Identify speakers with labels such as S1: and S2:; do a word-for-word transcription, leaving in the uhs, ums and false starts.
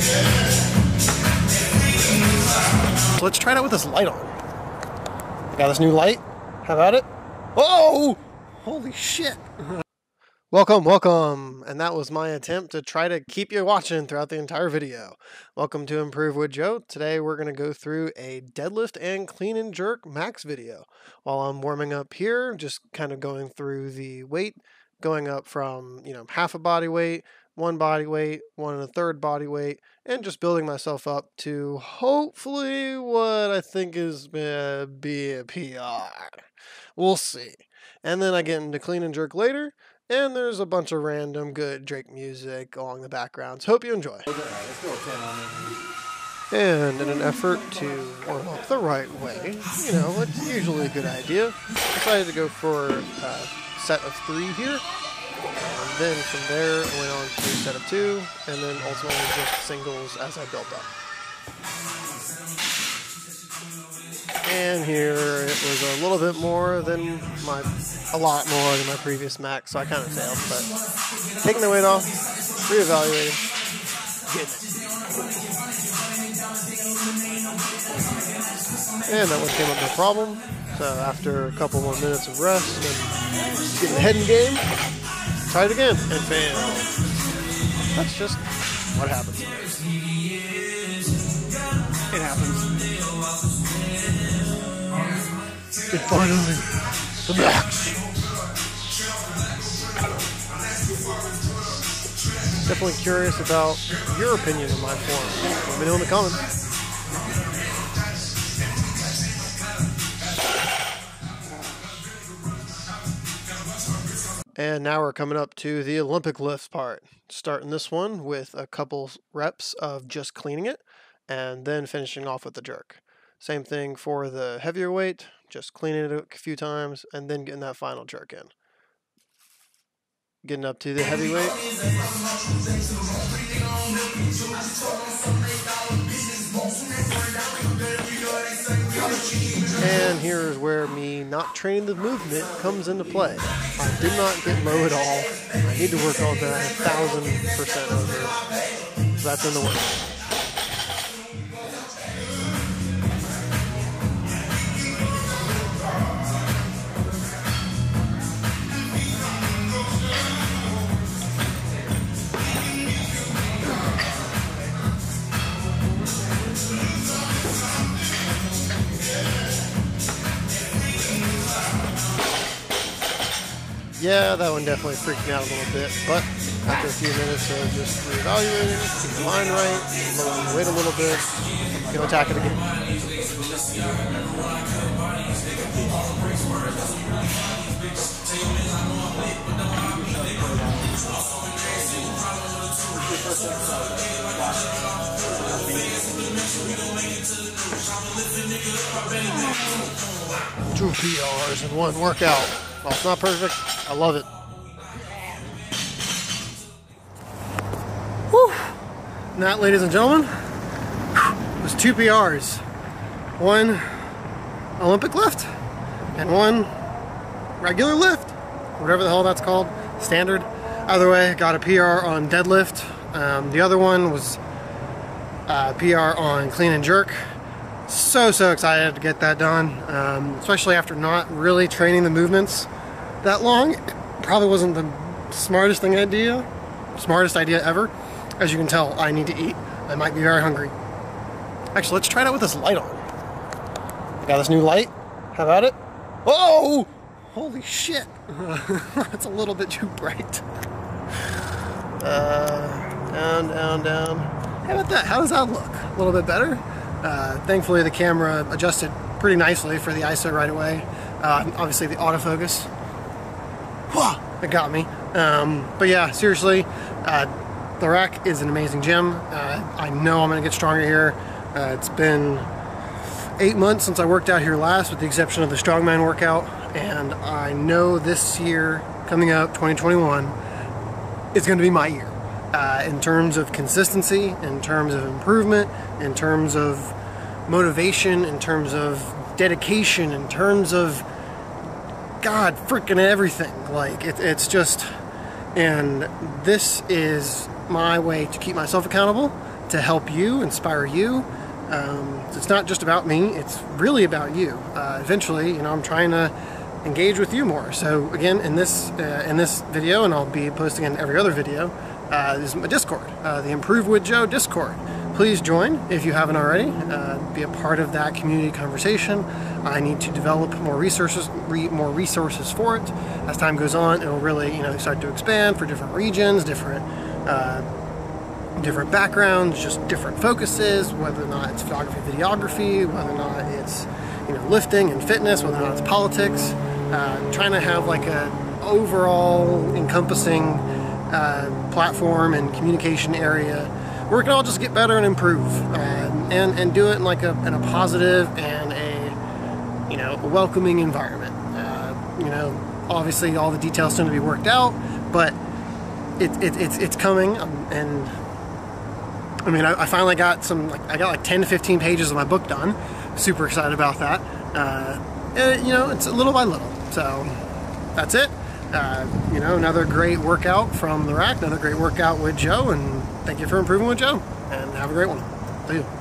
S1: So let's try it out with this light on. Got this new light. How about it? Oh! Holy shit! Welcome, welcome! And that was my attempt to try to keep you watching throughout the entire video. Welcome to Improve with Joe. Today we're going to go through a deadlift and clean and jerk max video. While I'm warming up here, just kind of going through the weight, going up from, you know, half a body weight, one body weight, one and a third body weight, and just building myself up to hopefully what I think is uh, be a P R. We'll see. And then I get into clean and jerk later, and there's a bunch of random good Drake music along the backgrounds. Hope you enjoy. And in an effort to warm up the right way, you know, it's usually a good idea, decided to go for a set of three here. And then from there, I went on to set of two, and then ultimately just singles as I built up. And here it was a little bit more than my, a lot more than my previous max, so I kind of failed. But taking the weight off, reevaluating, getting it. And that one came up no problem. So after a couple more minutes of rest and getting the head in game, try it again and fail. That's just what happens. It happens. It's finally the max. Definitely curious about your opinion of my form. Let me know in the comments. And now we're coming up to the Olympic lift part. Starting this one with a couple reps of just cleaning it, and then finishing off with the jerk. Same thing for the heavier weight, just cleaning it a few times, and then getting that final jerk in. Getting up to the heavyweight. And here's where me not training the movement comes into play. I did not get low at all. I need to work on that a thousand percent over. So that's in the works. Yeah, that one definitely freaked me out a little bit, but after a few minutes of just reevaluating, keep the mind right, lowering the weight a little bit, go attack it again. Two P Rs in one workout. Well, it's not perfect. I love it. Whew. And that, ladies and gentlemen, was two P Rs. One Olympic lift and one regular lift, whatever the hell that's called, standard. Either way, got a P R on deadlift. Um, the other one was a P R on clean and jerk. So, so excited to get that done, um, especially after not really training the movements that long. It probably wasn't the smartest thing idea, smartest idea ever. As you can tell, I need to eat. I might be very hungry. Actually, let's try it out with this light on. Got this new light. How about it? Oh! Holy shit! That's a little bit too bright. Uh, down, down, down. How about that? How does that look? A little bit better? Uh, thankfully the camera adjusted pretty nicely for the I S O right away. Uh, obviously the autofocus, whoa, it got me. Um, but yeah, seriously, uh, the rack is an amazing gym. Uh, I know I'm gonna get stronger here. Uh, it's been eight months since I worked out here last, with the exception of the strongman workout, and I know this year coming up, twenty twenty-one, is gonna be my year. Uh, in terms of consistency, in terms of improvement, in terms of motivation, in terms of dedication, in terms of God freaking everything. Like it, it's just, and this is my way to keep myself accountable, to help you, inspire you. Um, it's not just about me, it's really about you. Uh, eventually, you know, I'm trying to engage with you more. So again, in this uh, in this video, and I'll be posting in every other video, uh, this is my Discord, uh, the Improve with Joe Discord. Please join if you haven't already. Uh, be a part of that community conversation. I need to develop more resources, re more resources for it. As time goes on, it'll really, you know, start to expand for different regions, different. Uh, different backgrounds, just different focuses, whether or not it's photography, videography, whether or not it's, you know, lifting and fitness, whether or not it's politics, uh, trying to have like a overall encompassing uh, platform and communication area where we can all just get better and improve, uh, and, and do it in like a, in a positive and a, you know, welcoming environment. Uh, you know, obviously all the details tend to be worked out, but it, it, it's, it's coming, and I mean, I, I finally got some, like, I got like ten to fifteen pages of my book done. Super excited about that. Uh, and, you know, it's little by little. So, that's it. Uh, you know, another great workout from the rack, another great workout with Joe, and thank you for improving with Joe. And have a great one. See you.